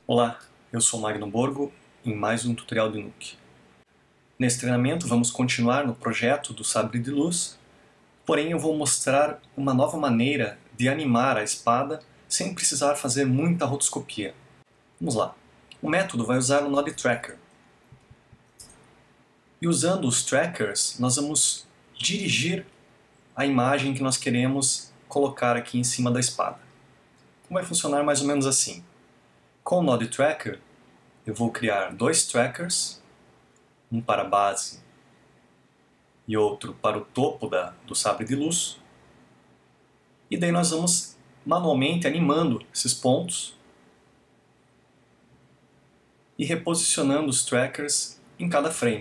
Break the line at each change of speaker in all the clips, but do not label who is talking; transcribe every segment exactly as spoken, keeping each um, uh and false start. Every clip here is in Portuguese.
Olá, eu sou Magno Borgo em mais um tutorial de Nuke. Nesse treinamento vamos continuar no projeto do Sabre de Luz, porém eu vou mostrar uma nova maneira de animar a espada sem precisar fazer muita rotoscopia. Vamos lá. O método vai usar o Node Tracker. E usando os trackers, nós vamos dirigir a imagem que nós queremos colocar aqui em cima da espada. Vai funcionar mais ou menos assim. Com o Node Tracker, eu vou criar dois trackers, um para a base e outro para o topo da, do sabre de luz. E daí nós vamos manualmente animando esses pontos e reposicionando os trackers em cada frame.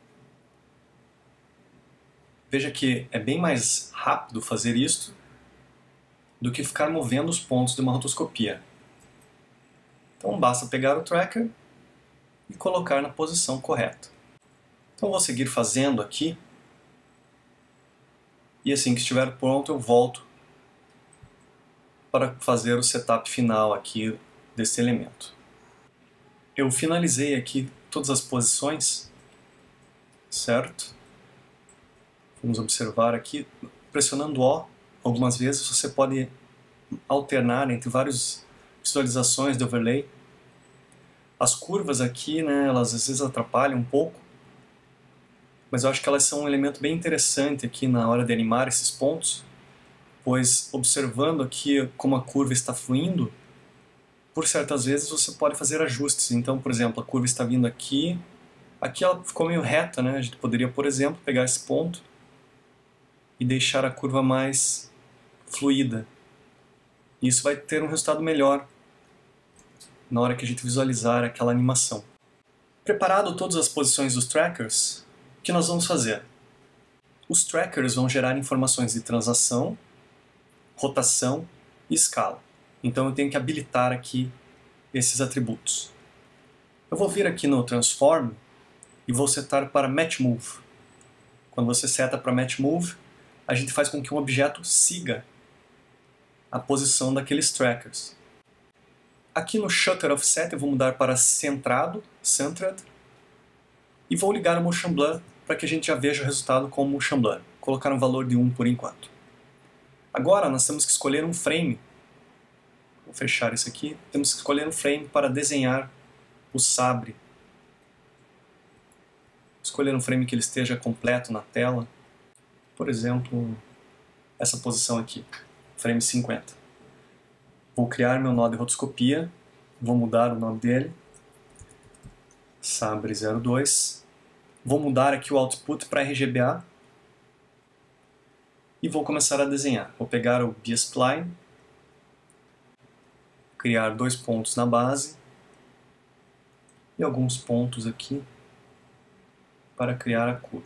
Veja que é bem mais rápido fazer isto do que ficar movendo os pontos de uma rotoscopia. Então basta pegar o tracker e colocar na posição correta. Então vou seguir fazendo aqui e assim que estiver pronto eu volto para fazer o setup final aqui desse elemento. Eu finalizei aqui todas as posições, certo? Vamos observar aqui, pressionando O algumas vezes você pode alternar entre várias visualizações de overlay. As curvas aqui, né, elas às vezes atrapalham um pouco, mas eu acho que elas são um elemento bem interessante aqui na hora de animar esses pontos, pois observando aqui como a curva está fluindo, por certas vezes você pode fazer ajustes. Então, por exemplo, a curva está vindo aqui, aqui ela ficou meio reta, né? A gente poderia, por exemplo, pegar esse ponto e deixar a curva mais fluida. Isso vai ter um resultado melhor na hora que a gente visualizar aquela animação. Preparado todas as posições dos trackers, o que nós vamos fazer? Os trackers vão gerar informações de translação, rotação e escala. Então eu tenho que habilitar aqui esses atributos. Eu vou vir aqui no Transform e vou setar para Match Move. Quando você seta para Match Move, a gente faz com que um objeto siga a posição daqueles trackers. Aqui no Shutter Offset eu vou mudar para centrado, centered, e vou ligar o Motion Blur para que a gente já veja o resultado com o Motion Blur. Vou colocar um valor de um por enquanto. Agora nós temos que escolher um frame. Vou fechar isso aqui. Temos que escolher um frame para desenhar o sabre. Escolher um frame que ele esteja completo na tela. Por exemplo, essa posição aqui, frame cinquenta. Vou criar meu nó de rotoscopia, vou mudar o nome dele, sabre zero dois. Vou mudar aqui o output para R G B A e vou começar a desenhar. Vou pegar o B-Spline, criar dois pontos na base e alguns pontos aqui para criar a curva.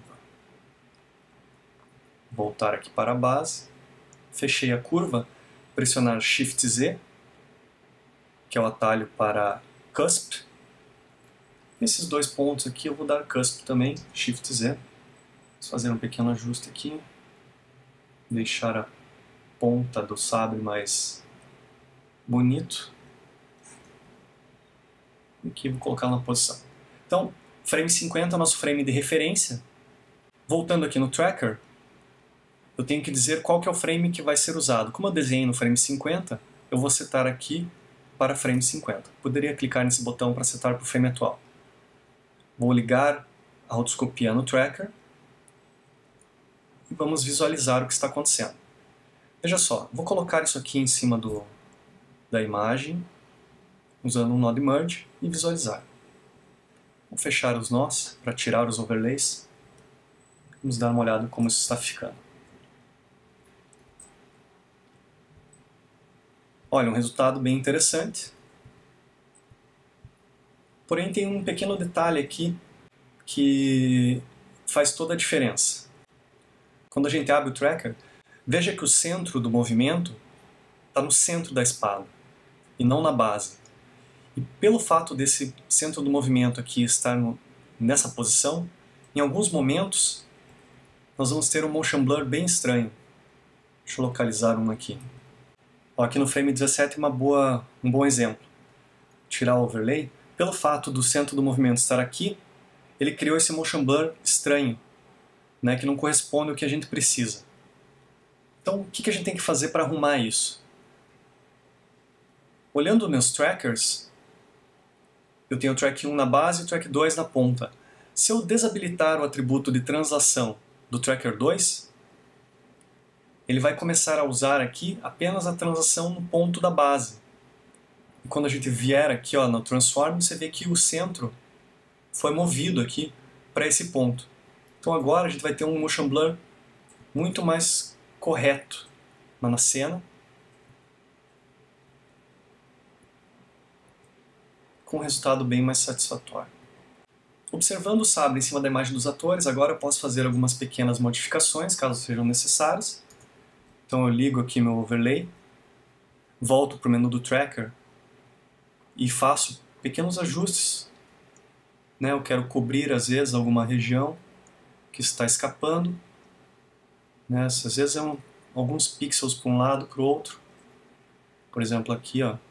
Voltar aqui para a base, fechei a curva, pressionar Shift Z, que é o atalho para Cusp. Esses dois pontos aqui eu vou dar Cusp também, Shift Z. Vou fazer um pequeno ajuste aqui, deixar a ponta do sabre mais bonito. E aqui vou colocar na posição. Então, frame cinquenta é o nosso frame de referência. Voltando aqui no Tracker, eu tenho que dizer qual que é o frame que vai ser usado. Como eu desenhei no frame cinquenta, eu vou setar aqui para frame cinquenta. Poderia clicar nesse botão para setar para o frame atual. Vou ligar a rotoscopia no Tracker e vamos visualizar o que está acontecendo. Veja só, vou colocar isso aqui em cima do, da imagem, usando um Node Merge e visualizar. Vou fechar os nós para tirar os overlays. Vamos dar uma olhada em como isso está ficando. Olha, um resultado bem interessante. Porém tem um pequeno detalhe aqui que faz toda a diferença. Quando a gente abre o tracker, veja que o centro do movimento está no centro da espada e não na base. E pelo fato desse centro do movimento aqui estar no, nessa posição, em alguns momentos nós vamos ter um motion blur bem estranho. Deixa eu localizar um aqui. Ó, aqui no frame dezessete é uma boa, um bom exemplo. tirar o overlay, pelo fato do centro do movimento estar aqui, ele criou esse motion blur estranho, né, que não corresponde ao que a gente precisa. Então, o que a gente tem que fazer para arrumar isso? Olhando meus trackers, eu tenho o track um na base e o track dois na ponta. Se eu desabilitar o atributo de translação do tracker dois, ele vai começar a usar aqui apenas a translação no ponto da base. E quando a gente vier aqui ó, no Transform, você vê que o centro foi movido aqui para esse ponto. Então agora a gente vai ter um motion blur muito mais correto na cena, com um resultado bem mais satisfatório. Observando o sabre em cima da imagem dos atores, agora eu posso fazer algumas pequenas modificações, caso sejam necessárias. Então eu ligo aqui meu overlay, volto para o menu do tracker e faço pequenos ajustes. Né? Eu quero cobrir, às vezes, alguma região que está escapando. Né? Às vezes é um, alguns pixels para um lado, para o outro. Por exemplo, aqui, ó.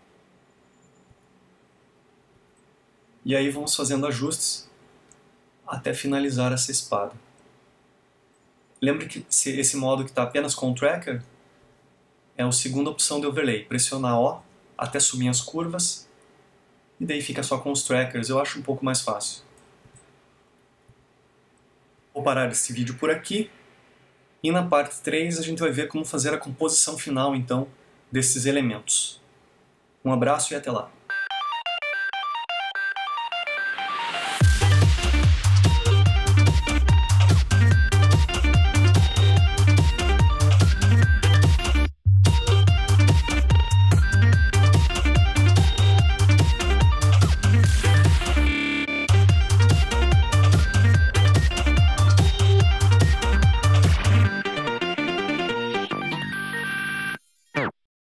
E aí vamos fazendo ajustes até finalizar essa espada. Lembre que esse modo que está apenas com o tracker é a segunda opção de overlay. Pressionar O até subir as curvas e daí fica só com os trackers. Eu acho um pouco mais fácil. Vou parar esse vídeo por aqui e na parte três a gente vai ver como fazer a composição final então desses elementos. Um abraço e até lá!